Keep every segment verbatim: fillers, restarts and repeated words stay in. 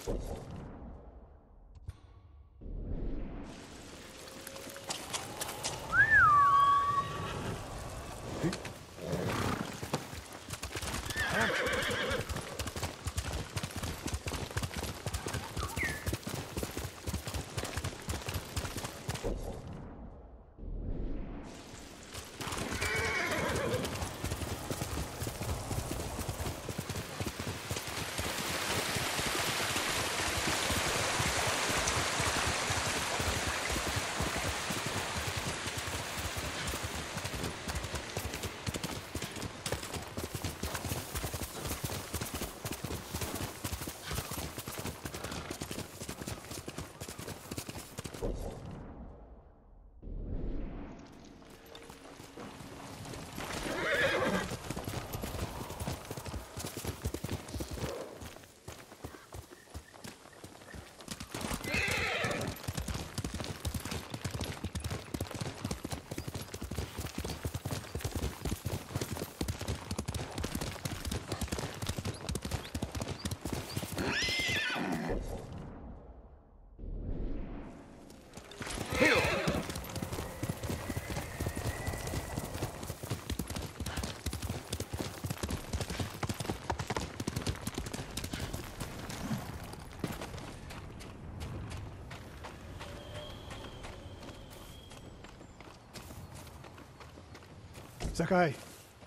Sakai.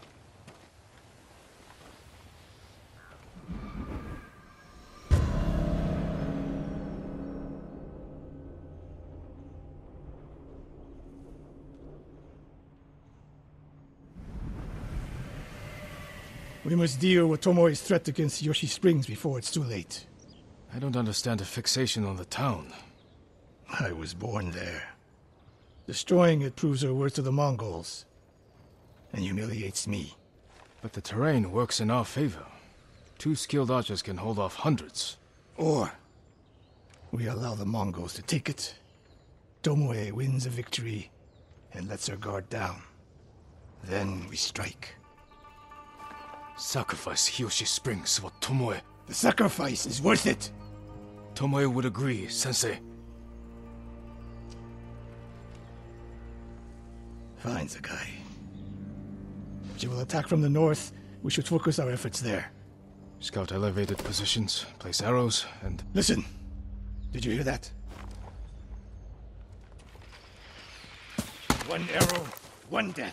We must deal with Tomoe's threat against Yoshi Springs before it's too late. I don't understand a fixation on the town. I was born there. Destroying it proves her worth to the Mongols. And humiliates me. But the terrain works in our favor. Two skilled archers can hold off hundreds. Or we allow the Mongols to take it. Tomoe wins a victory and lets her guard down. Then we strike. Sacrifice Yoshi Springs for Tomoe. The sacrifice is worth it. Tomoe would agree, Sensei. Fine, Sakai. She will attack from the north. We should focus our efforts there. Scout elevated positions, place arrows, and... Listen! Did you hear that? One arrow, one death.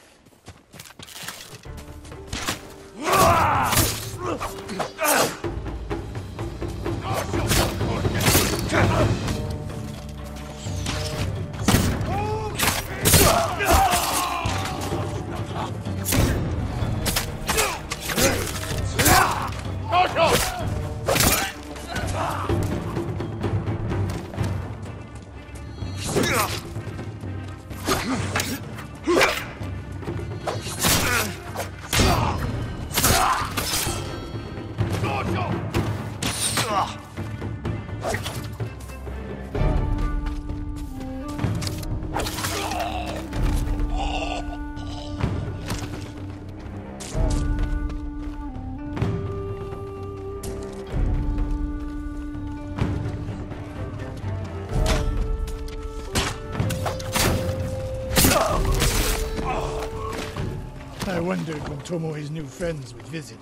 I wondered when Tomoe's new friends would visit.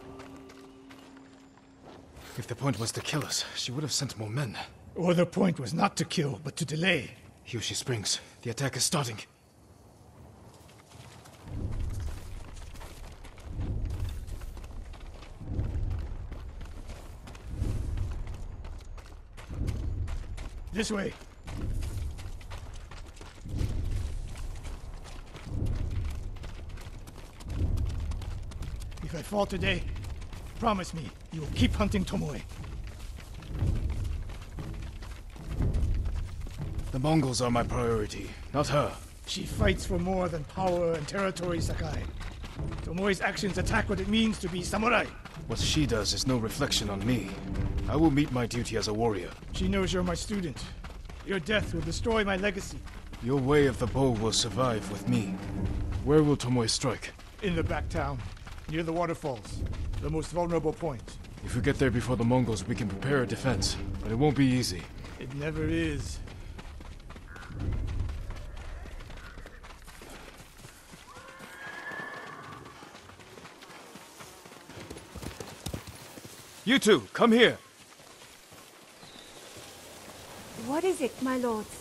If the point was to kill us, she would have sent more men. Or the point was not to kill, but to delay. Yoshi Springs. The attack is starting. This way. If I fall today, promise me you will keep hunting Tomoe. The Mongols are my priority, not her. She fights for more than power and territory, Sakai. Tomoe's actions attack what it means to be samurai. What she does is no reflection on me. I will meet my duty as a warrior. She knows you're my student. Your death will destroy my legacy. Your way of the bow will survive with me. Where will Tomoe strike? In the back town, near the waterfalls. The most vulnerable point. If we get there before the Mongols, we can prepare a defense. But it won't be easy. It never is. You two, come here! What is it, my lords?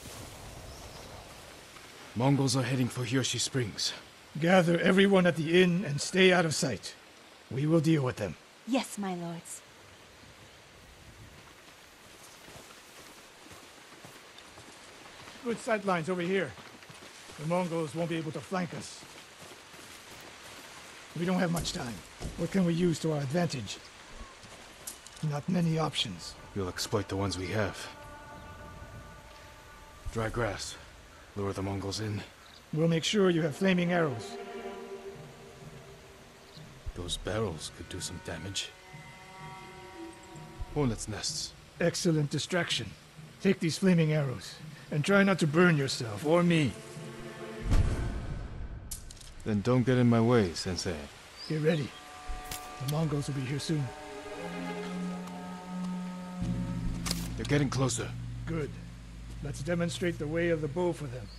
Mongols are heading for Hiyoshi Springs. Gather everyone at the inn and stay out of sight. We will deal with them. Yes, my lords. Good sight lines over here. The Mongols won't be able to flank us. We don't have much time. What can we use to our advantage? Not many options. We'll exploit the ones we have. Dry grass. Lure the Mongols in. We'll make sure you have flaming arrows. Those barrels could do some damage. Hornets' nests. Excellent distraction. Take these flaming arrows, and try not to burn yourself or me. Then don't get in my way, Sensei. Get ready. The Mongols will be here soon. They're getting closer. Good. Let's demonstrate the way of the bow for them.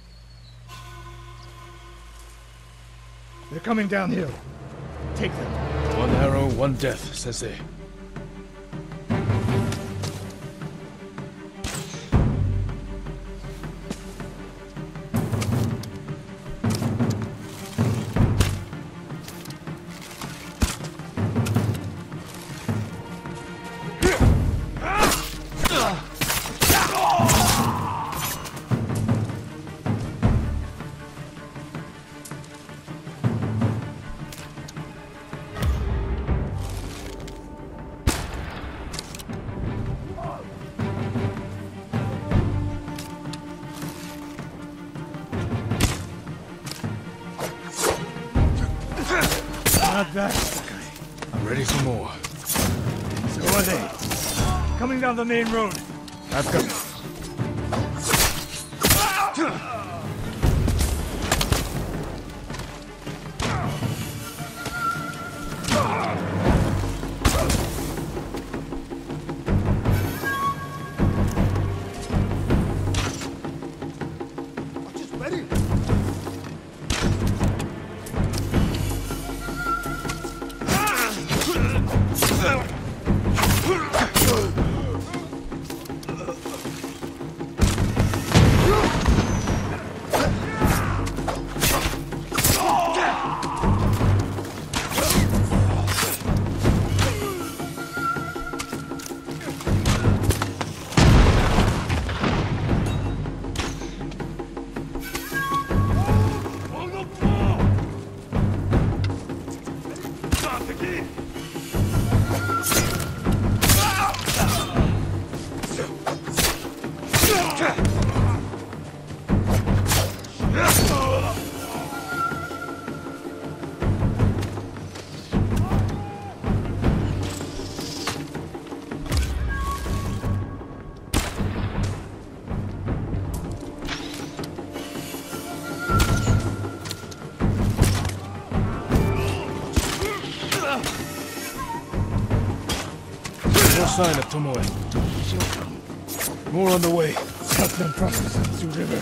They're coming downhill. Take them. One arrow, one death, Sensei. Not bad, Sakai. I'm ready for more. So are they. Coming down the main road. I've got... No sign of Tomoe. She'll come. More on the way. Help them cross the Senzu River.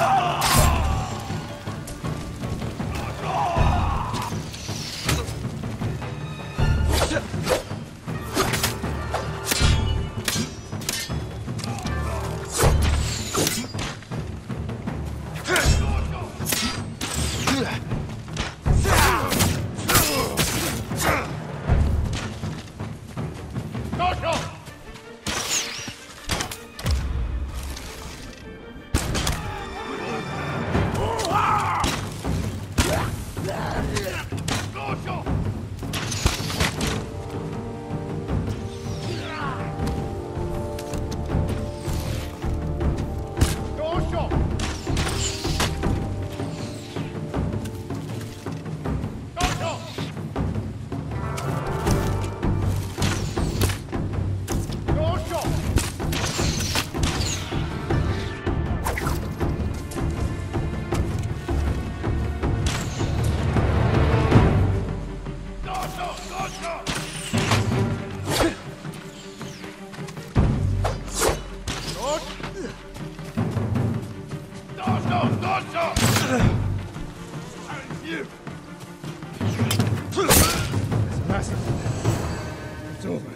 It's over.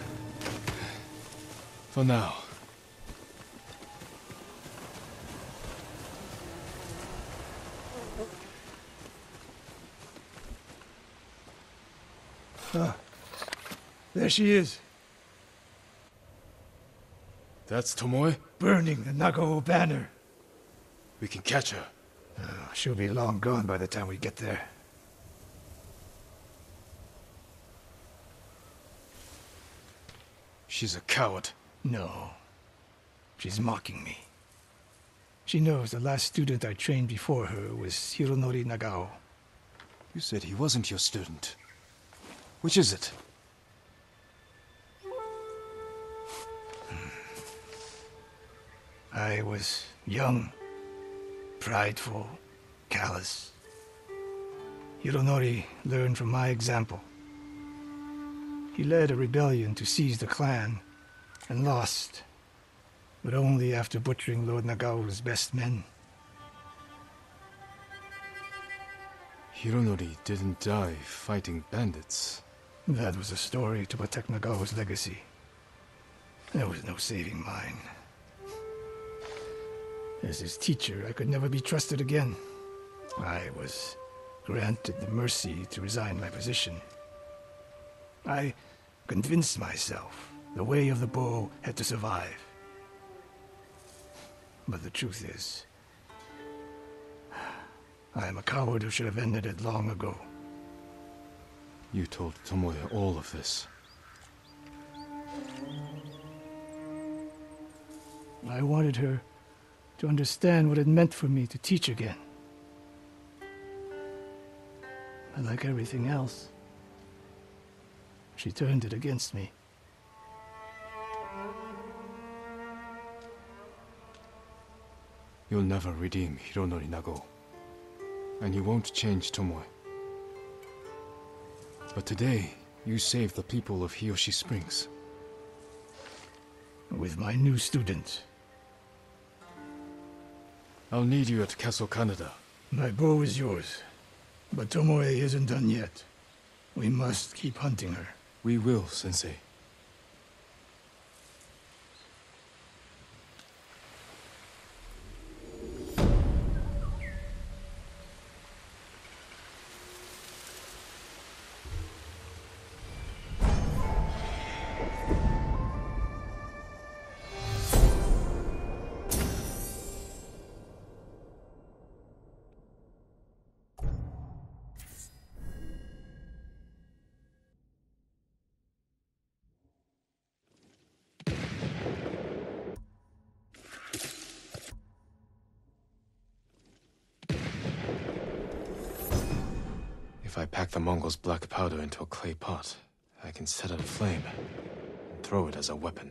For now. Ah, there she is, That's Tomoe? burning the Nagao banner. We can catch her. Oh, she'll be long gone by the time we get there. She's a coward. No. She's mocking me. She knows the last student I trained before her was Hironori Nagao. You said he wasn't your student. Which is it? I was young, prideful, callous. Hironori learned from my example. He led a rebellion to seize the clan, and lost, but only after butchering Lord Nagao's best men. Hironori didn't die fighting bandits. That was a story to protect Nagao's legacy. There was no saving mine. As his teacher, I could never be trusted again. I was granted the mercy to resign my position. I convinced myself the way of the bow had to survive. But the truth is, I am a coward who should have ended it long ago. You told Tomoe all of this. I wanted her to understand what it meant for me to teach again. But like everything else, she turned it against me. You'll never redeem Hironori Nagao. And you won't change Tomoe. But today, you saved the people of Hiyoshi Springs. With my new student. I'll need you at Castle Kaneda. My bow is yours. But Tomoe isn't done yet. We must keep hunting her. We will, Sensei. If I pack the Mongols' black powder into a clay pot, I can set it aflame and throw it as a weapon.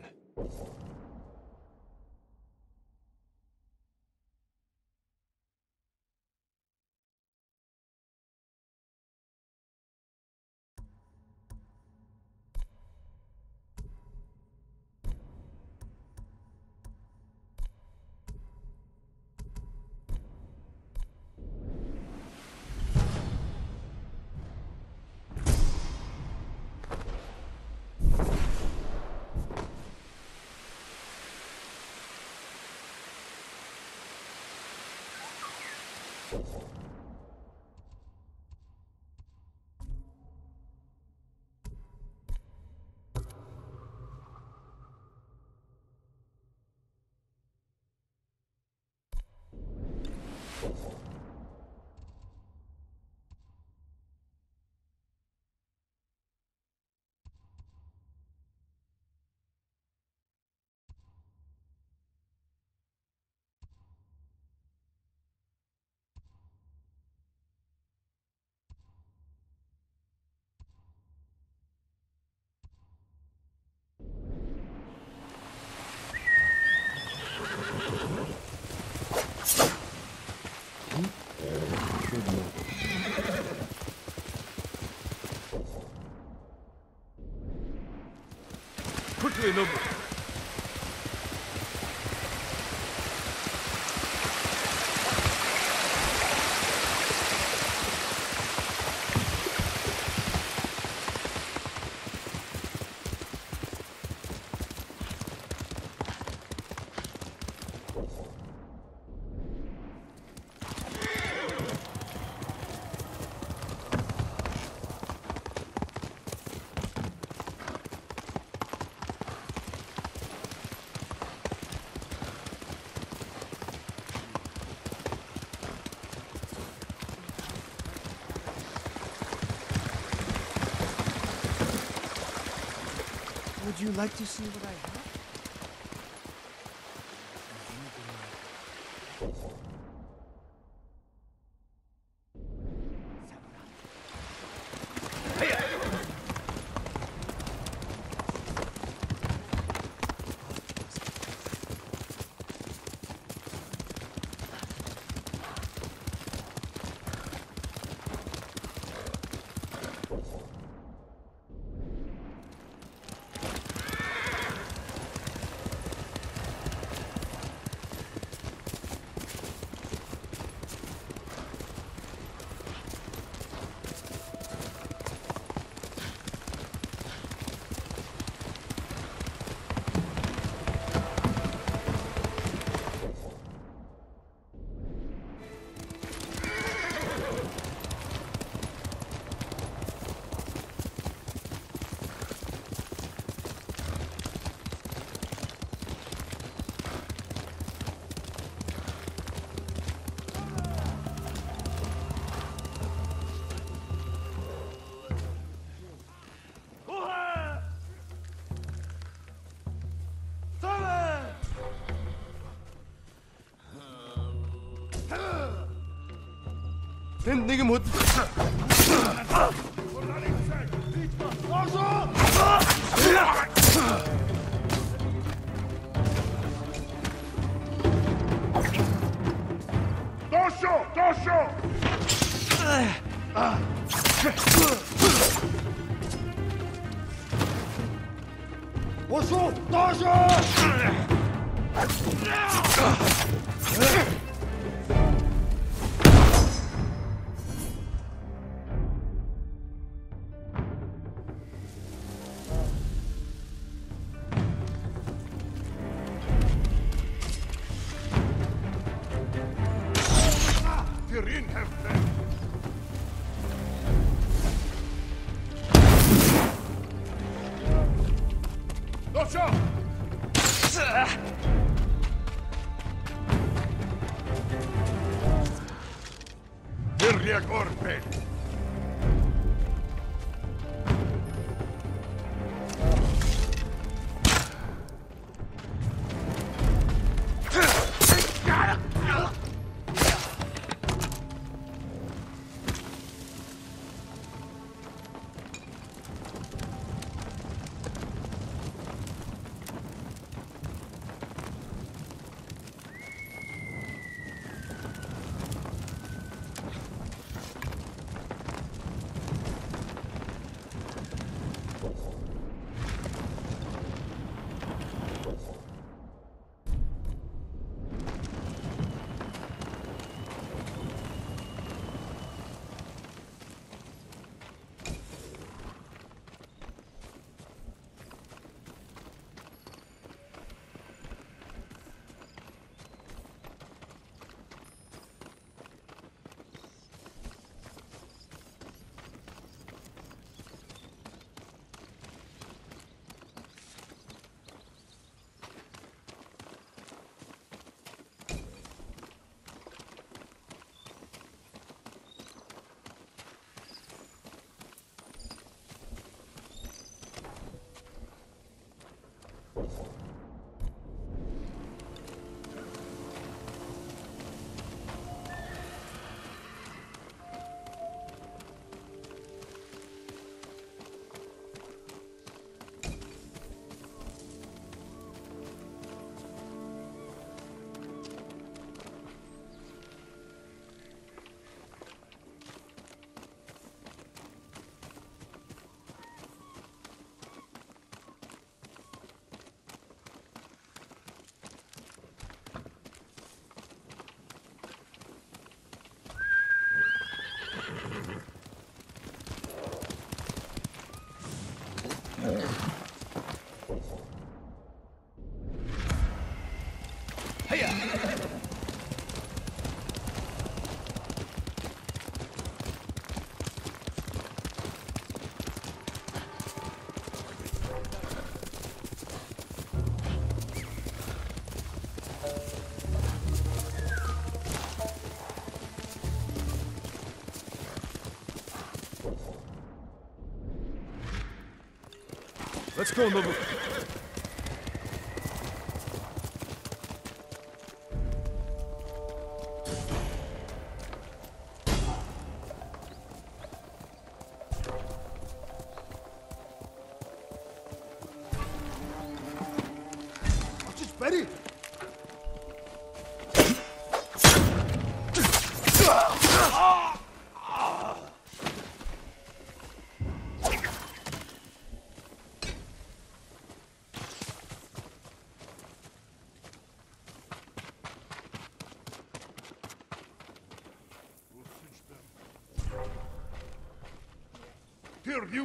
Quickly, Nobu. Would you like to see what I have? Тэнд нэг юм хөд. Доошо, доошо. Доошо, доошо. Let's go, Nobu. Ready? Here, you!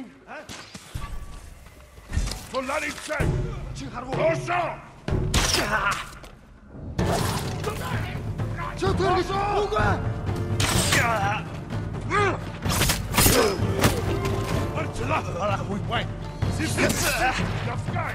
Solari check! Tosho! 저 들기 누가? Marcela! We wait! This is the sky!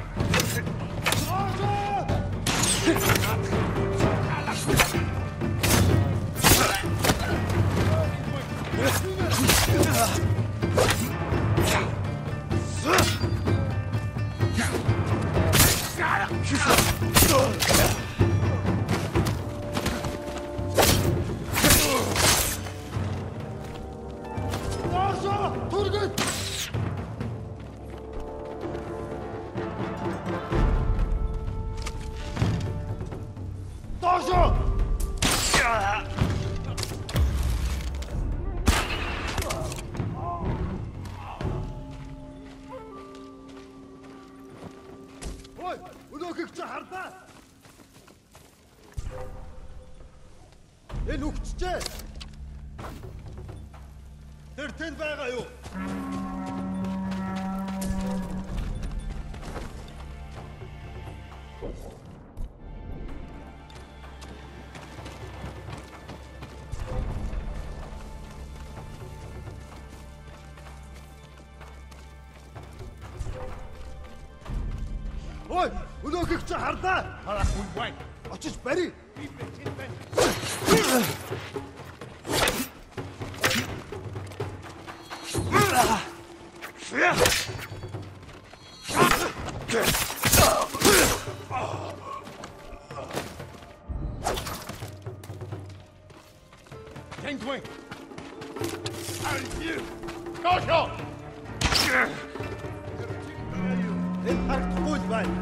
Ой, өнөөхийг чи хардаа. Энэ үхчихээ. Тэр тэнд байгаа юу? Ой, өнөөхийг чи хардаа. We wait! Очиж барь. Kingswing! And you! Tosho! Энэ харагдахгүй л байна.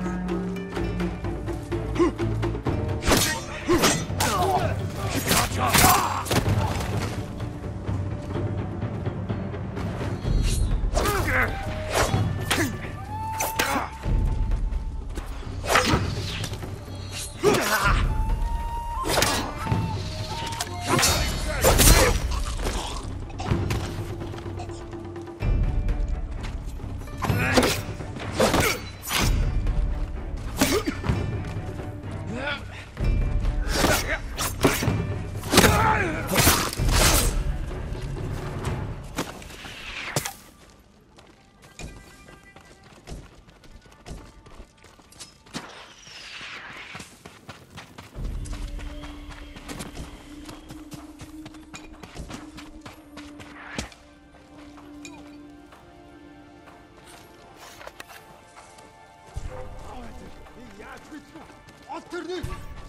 Alternative!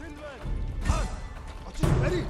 Açış beri!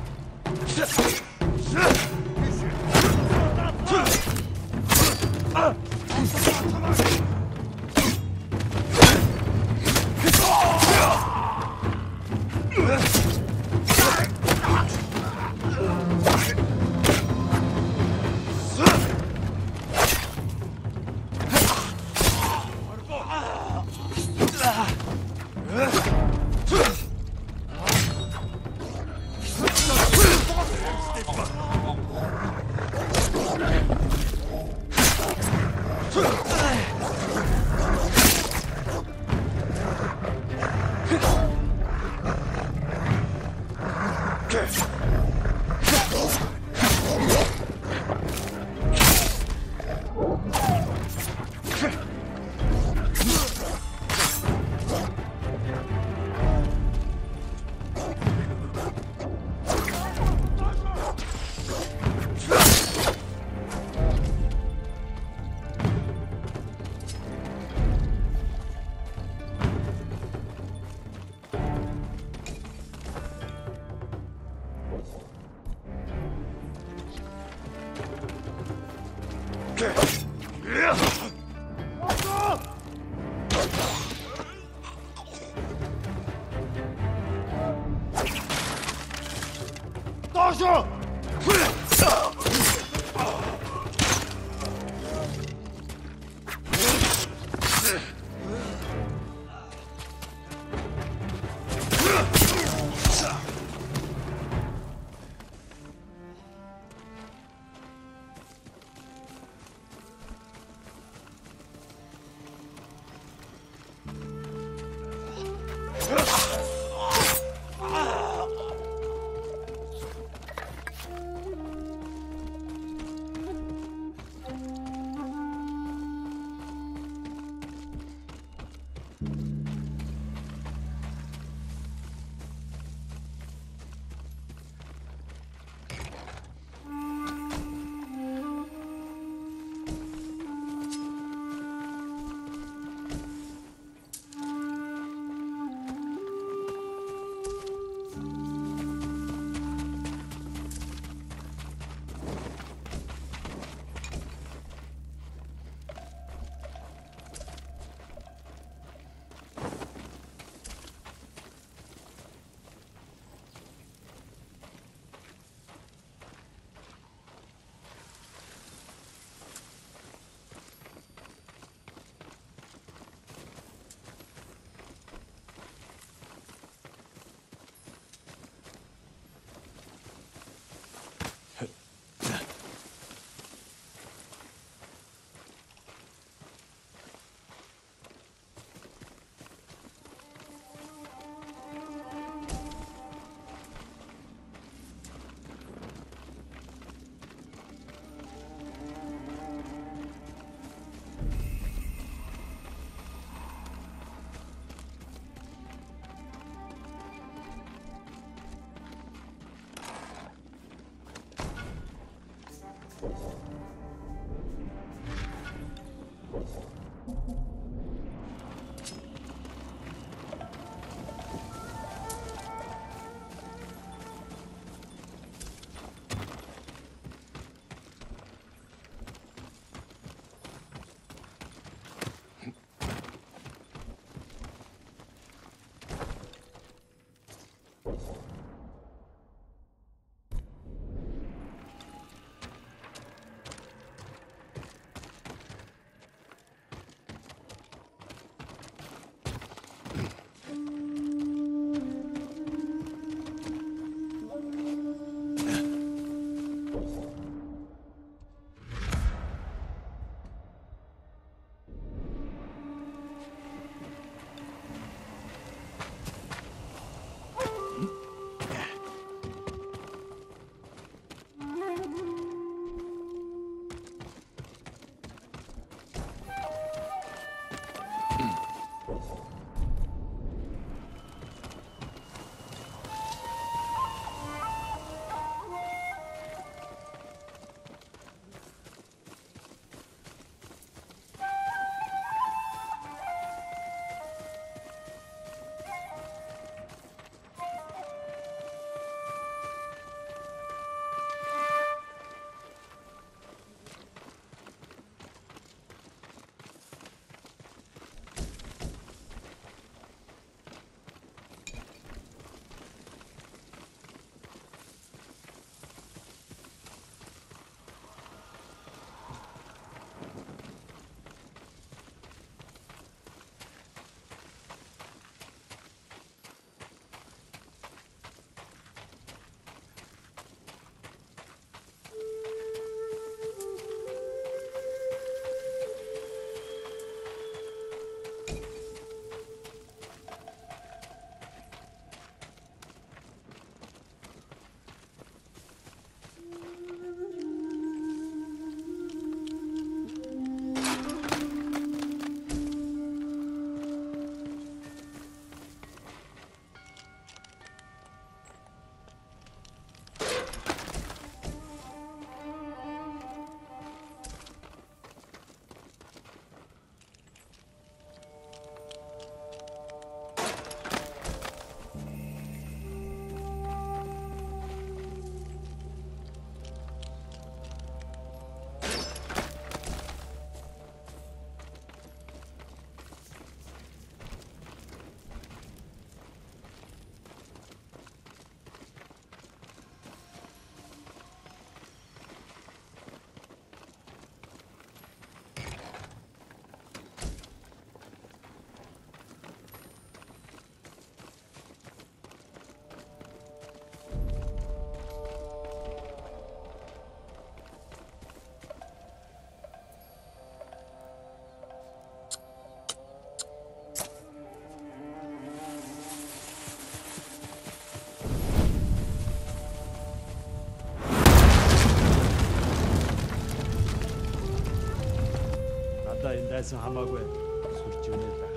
Dojo! дайсан хамаагүй сүлж өнөө байх.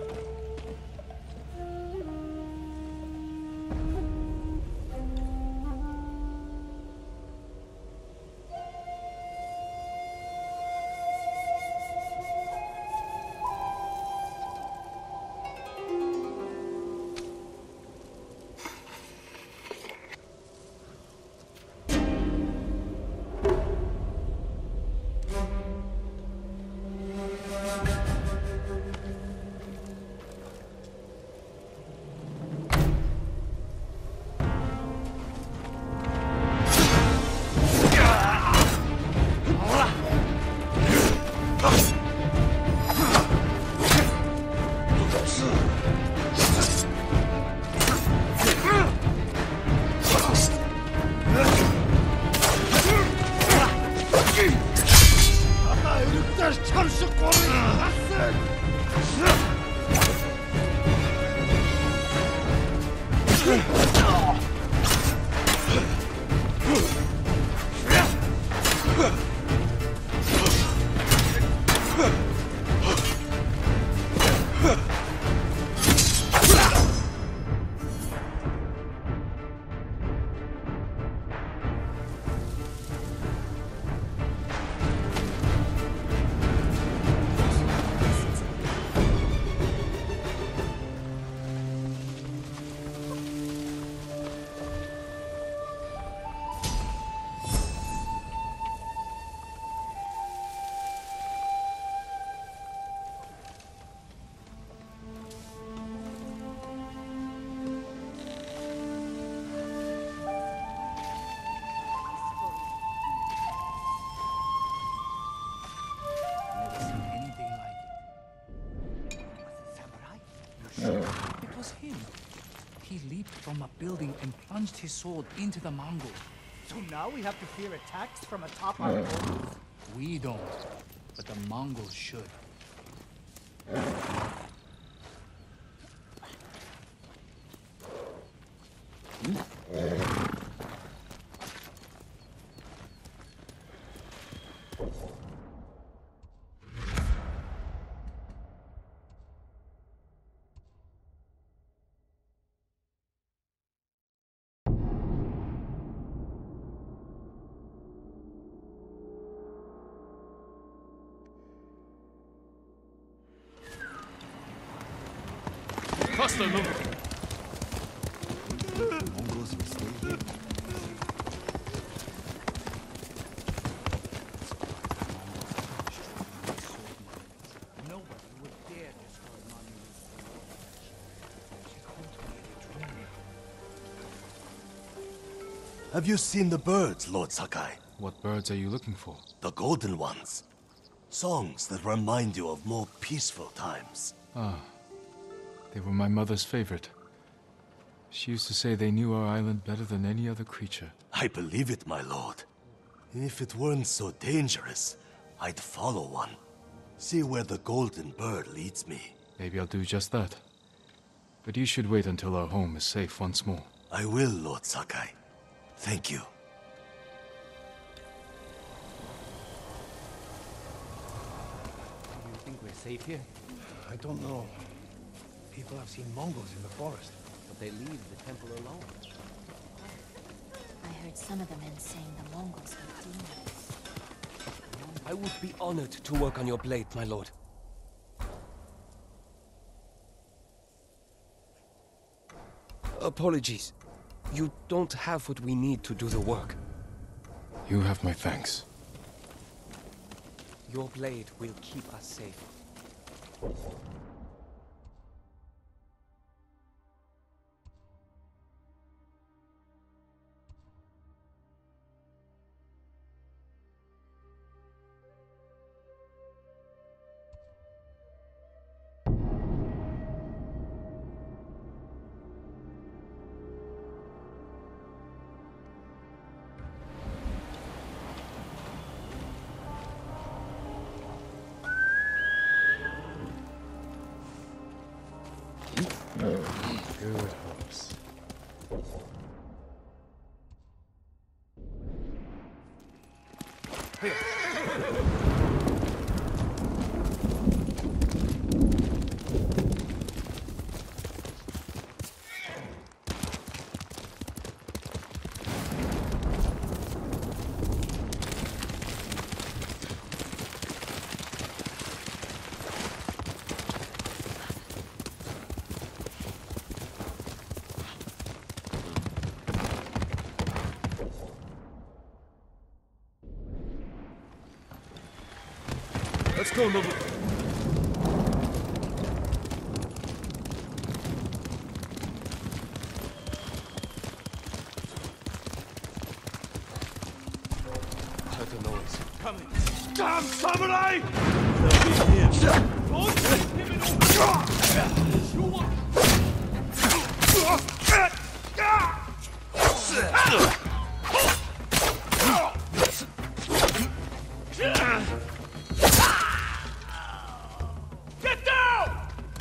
It was him. He leaped from a building and plunged his sword into the Mongol. So now we have to fear attacks from atop our walls? We don't, but the Mongols should. Faster, look! Mongols will stay here. Nobody would dare destroy monuments. She called me in a dream. Have you seen the birds, Lord Sakai? What birds are you looking for? The golden ones. Songs that remind you of more peaceful times. Ah, they were my mother's favorite. She used to say they knew our island better than any other creature. I believe it, my lord. If it weren't so dangerous, I'd follow one. See where the golden bird leads me. Maybe I'll do just that. But you should wait until our home is safe once more. I will, Lord Sakai. Thank you. Do you think we're safe here? I don't know. People have seen Mongols in the forest. But they leave the temple alone. I heard some of the men saying the Mongols were demons. I would be honored to work on your blade, my lord. Apologies. You don't have what we need to do the work. You have my thanks. Your blade will keep us safe. Good horse. Let's go, Nobu. Heard the noise. Coming. Damn samurai! Get down!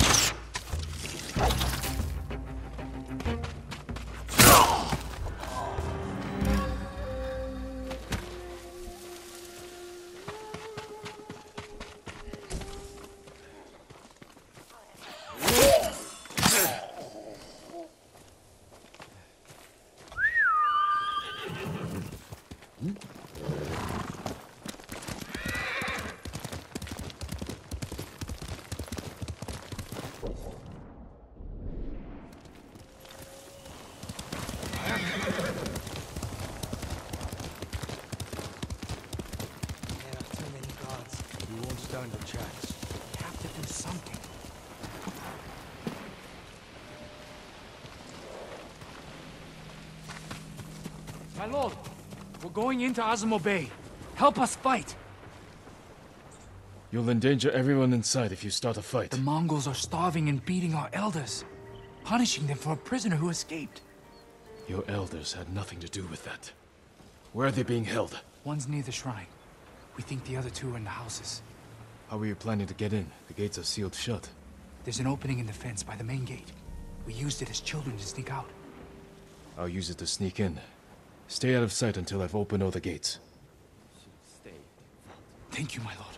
My lord, we're going into Azamo Bay. Help us fight. You'll endanger everyone inside if you start a fight. The Mongols are starving and beating our elders, punishing them for a prisoner who escaped. Your elders had nothing to do with that. Where are they being held? One's near the shrine. We think the other two are in the houses. How are you planning to get in? The gates are sealed shut. There's an opening in the fence by the main gate. We used it as children to sneak out. I'll use it to sneak in. Stay out of sight until I've opened all the gates. Thank you, my lord.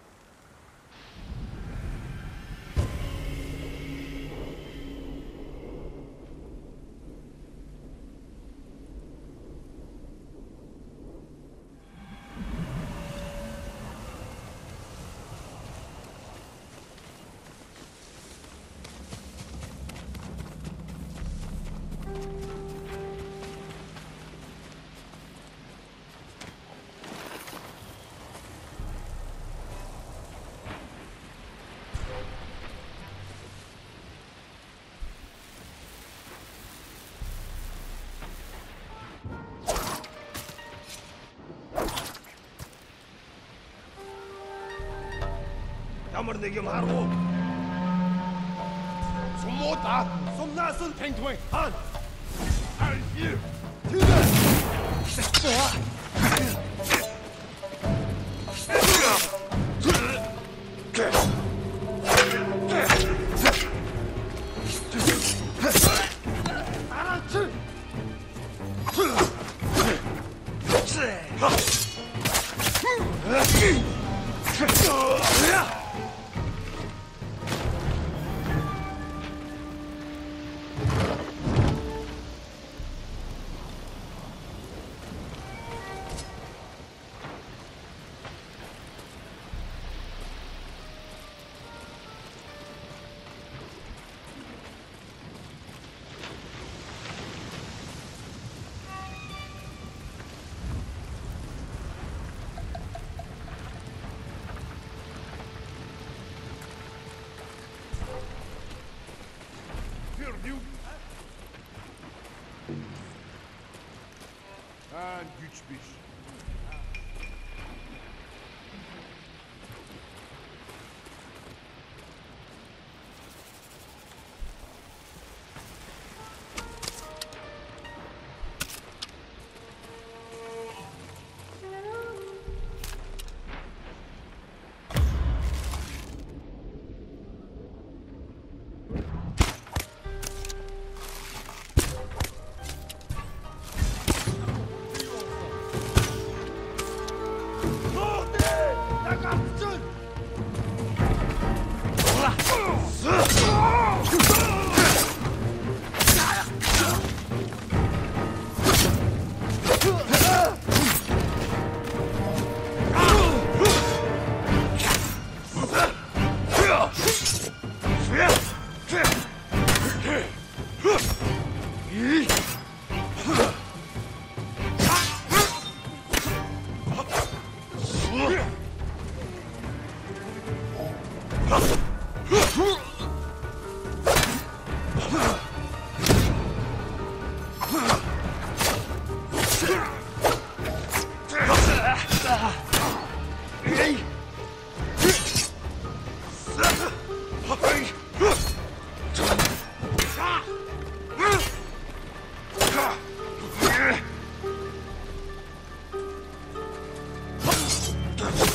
Ямар нэг юм харах уу? Сумуу та. Сумнаас нь танд вэ? Хаан. Хаан here. En güçmüş.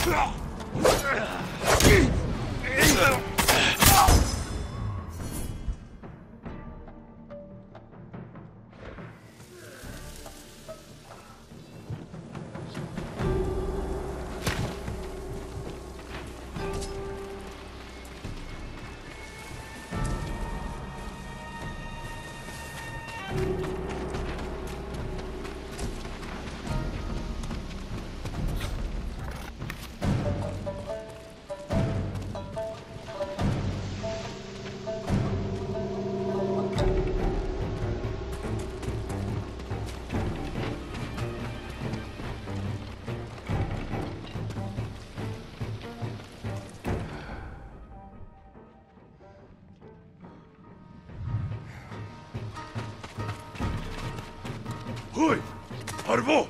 Hui! Arvo!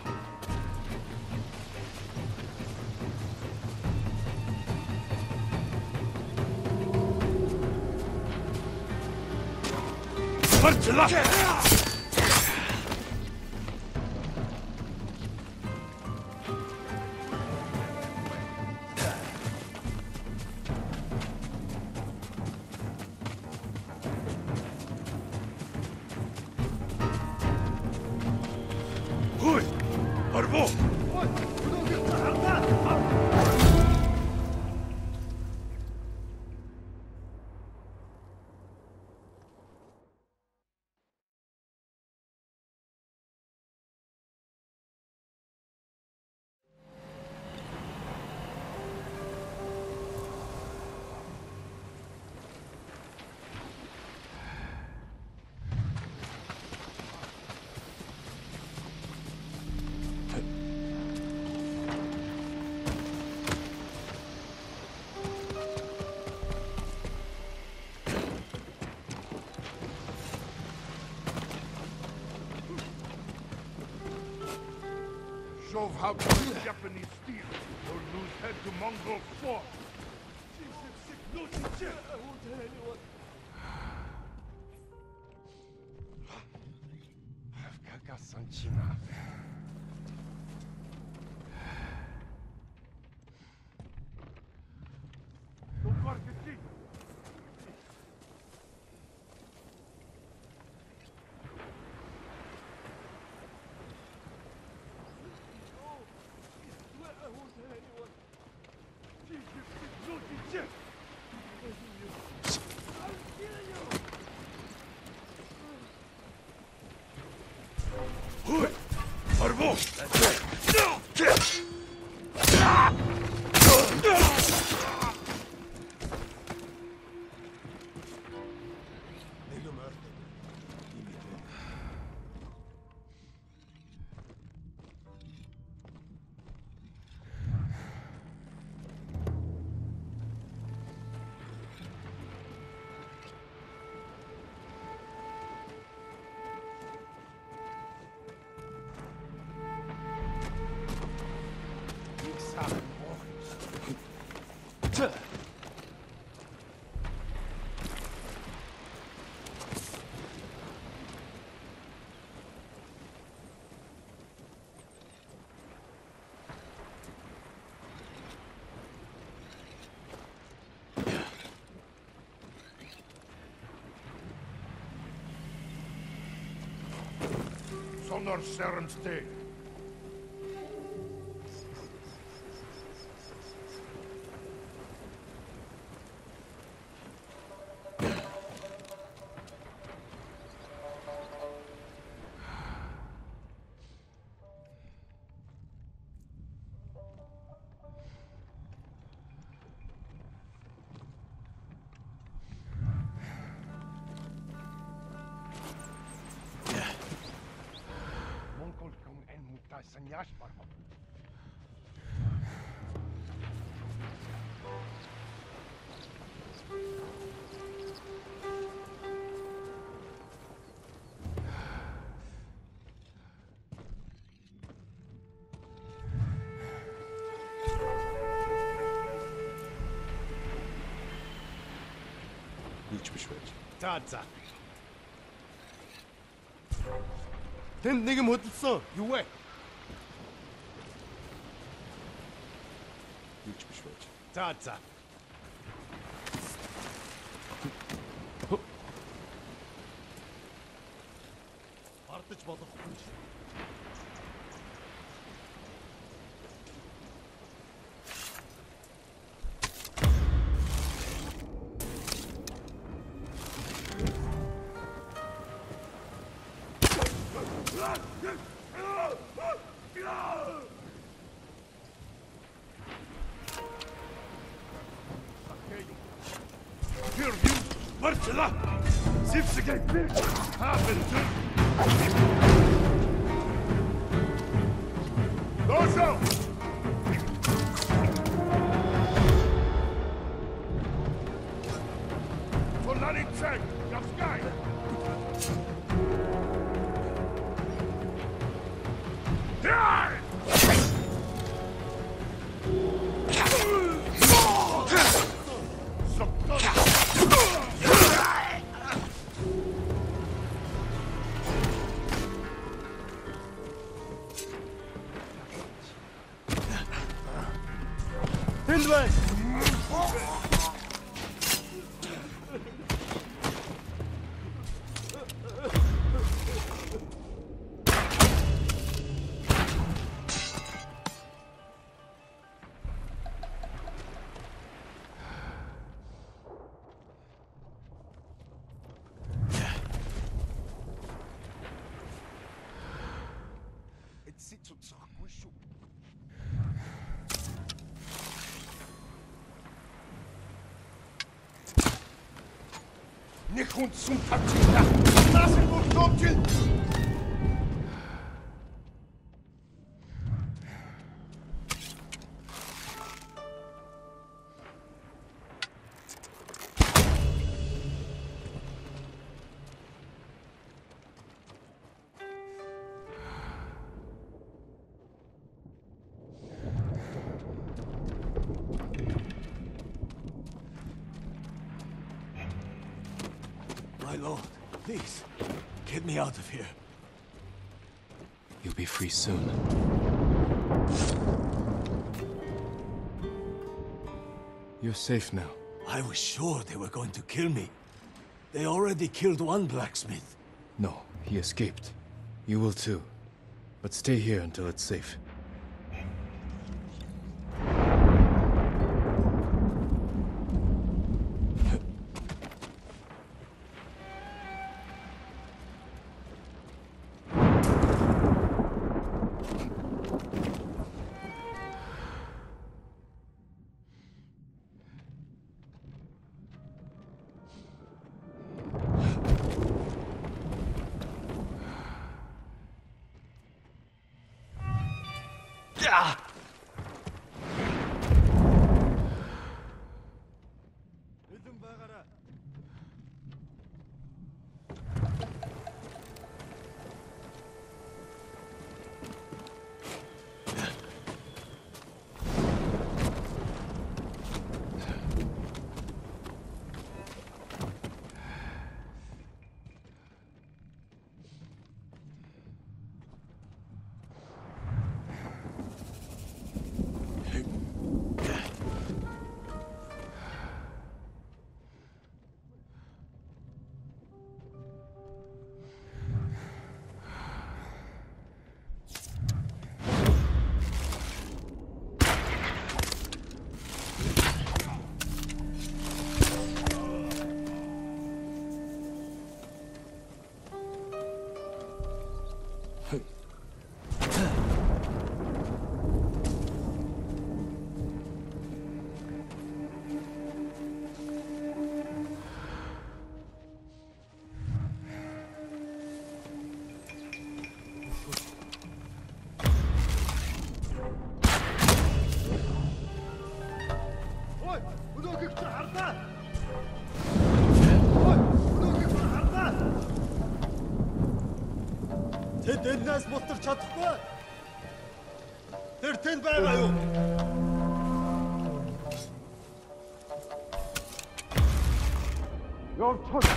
Marcela! Hui! Arvo! Show how to use Japanese steel, or lose head to Mongol sword. I won't tell anyone. Sanchina. Arvo! Sonor Serumste. Sanyash Parma. Geçmiş veç. Tata. 된 내게 못 했어. 유해. Geçmiş olsun. За за. Ардж болохгүй. Here you, Marcella! Zipsige, haben Dozo! Solani check, Gapskai! Hindway! Эцсийн цуцсахгүй шүү. Нэг хүн сүм тавчилна. Наас нь бүр томчил. My lord, please, get me out of here. You'll be free soon. You're safe now. I was sure they were going to kill me. They already killed one blacksmith. No, he escaped. You will too. But stay here until it's safe. Тэд энэс мултарч чадахгүй. Тэр тэнд байгаа юу? Явчихвал.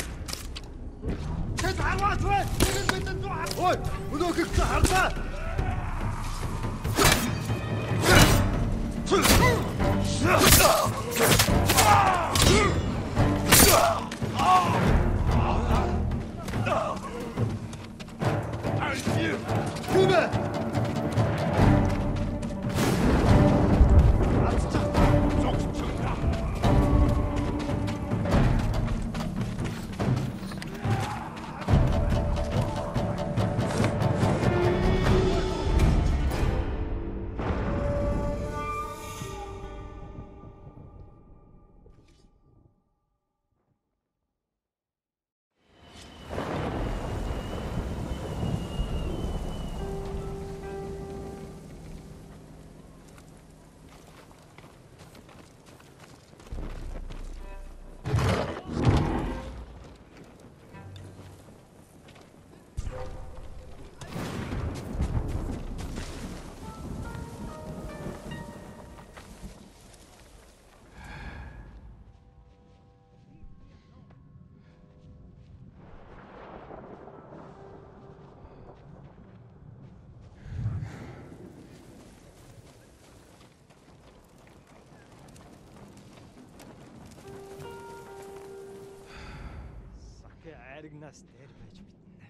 Тэд харваач вэ? Тэгэн бидэнд зүү хар. Ой, өнөөхийг чи харлаа. Айрагнаас дээр байж битнэ.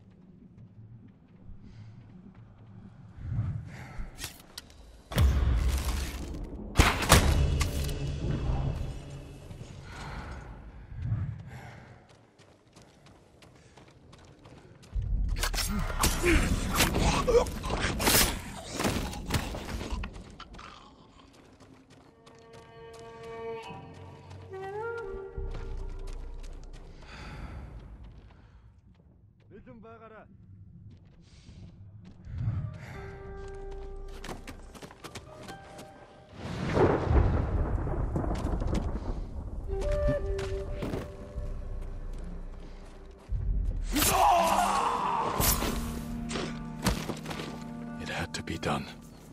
Бэлэн байгаарай. It had to be done.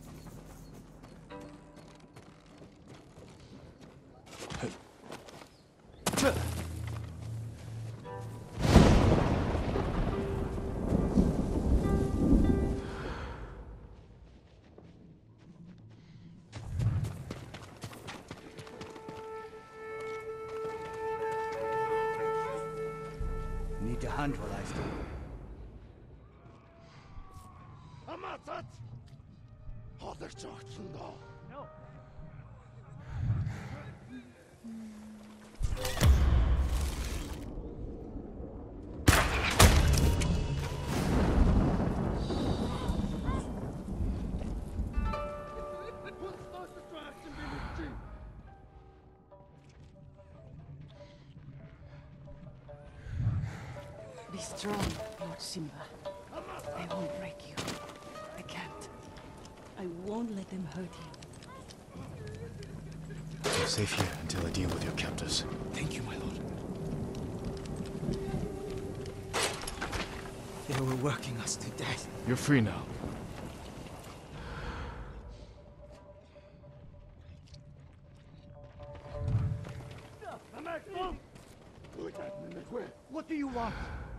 Need to hunt while I still. Хамаацаач! Хоолойч огцсон доо. Be strong, Lord Simba. I won't break you. I can't. I won't let them hurt you. You're safe here until I deal with your captors. Thank you, my lord. They were working us to death. You're free now. What do you want?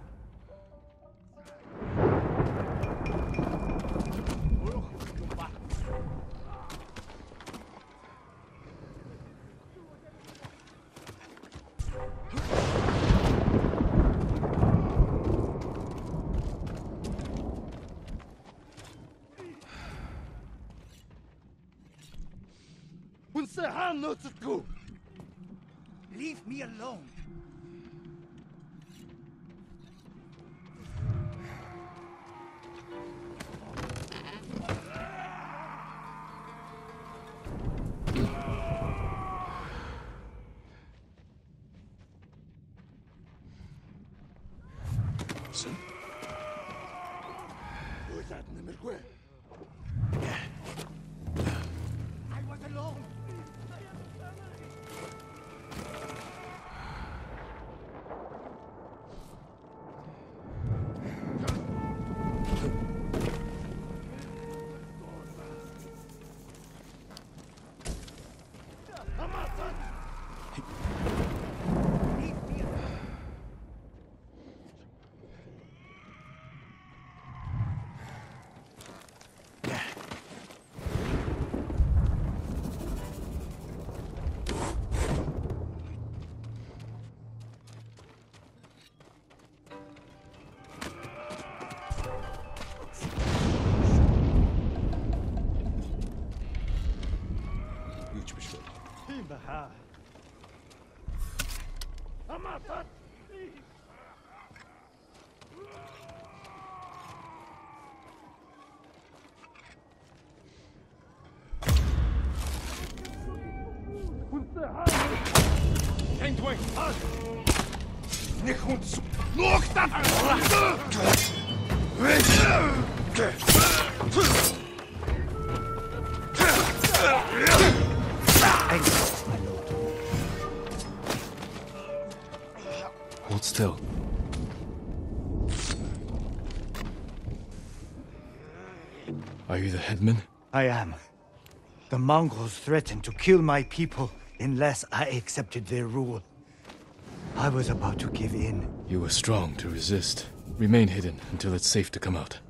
Үнсээ хаан нөөцөлдгүү. Leave me alone. Уйлаад нэмэргүй. I was alone. Simba. Eindwing! Nicht uns! Look that! Hold still. Are you the headman? I am. The Mongols threatened to kill my people unless I accepted their rule. I was about to give in. You were strong to resist. Remain hidden until it's safe to come out.